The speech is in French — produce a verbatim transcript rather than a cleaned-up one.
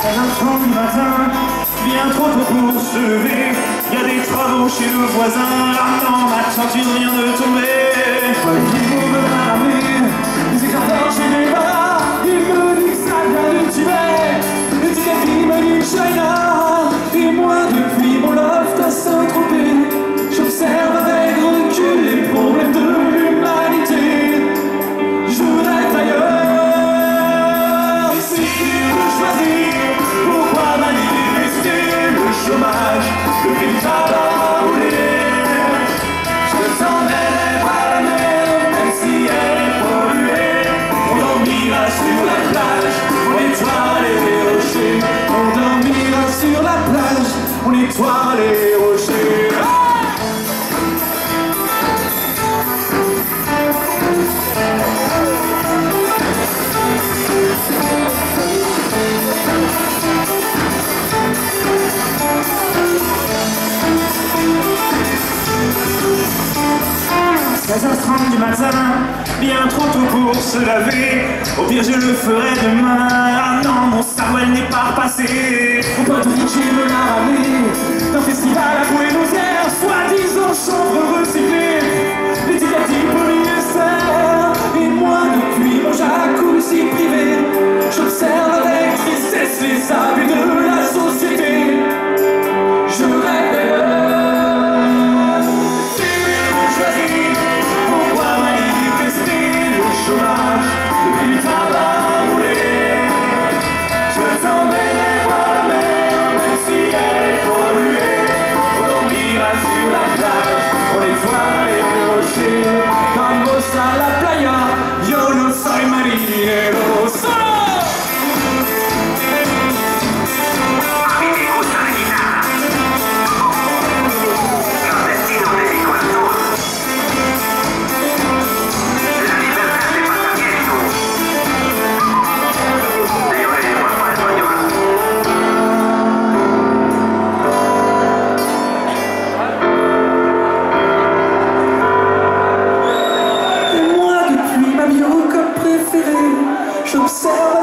treize heures trente du matin, bien trop tôt pour se lever. Y a des travaux chez le voisin, ah non, ma ceinture vient de tomber. Pas le niveau me l'a ramené, des écarteurs chez les bars. Il me dit que ça vient de tuer, l'étiquette il me dit China. Et moi depuis mon loft à Saint-Tropez, j'observe avec recul les problèmes de l'humanité. Je rêve ailleurs, et si tu veux choisir, pourquoi manifester le chômage, le prix du tabac a roulé. Je t'emmène à la mer, même si elle est polluée. On dormira sur la plage, on nettoie les rochers. On dormira sur la plage, on nettoie les rochers. seize heures trente du matin, bien trop tôt pour se laver. Au pire je le ferai demain. Ah non, mon cerveau elle n'est pas repassé. Mon pote Richie me l'a ramené d'un festival à Buenos Aires, soi-disant chanvre recyclé, l'étiquette dit polyester. Et moi depuis mon jacuzzi privé, j'observe avec tristesse les abus de la société. Je rêve d'ailleurs. Vamos a la playa, yo no soy marinero, solo. A mí me gusta la guitarra. Clandestino dedico al sur. La libertad de pensamiento. De Oregon para español. J'observe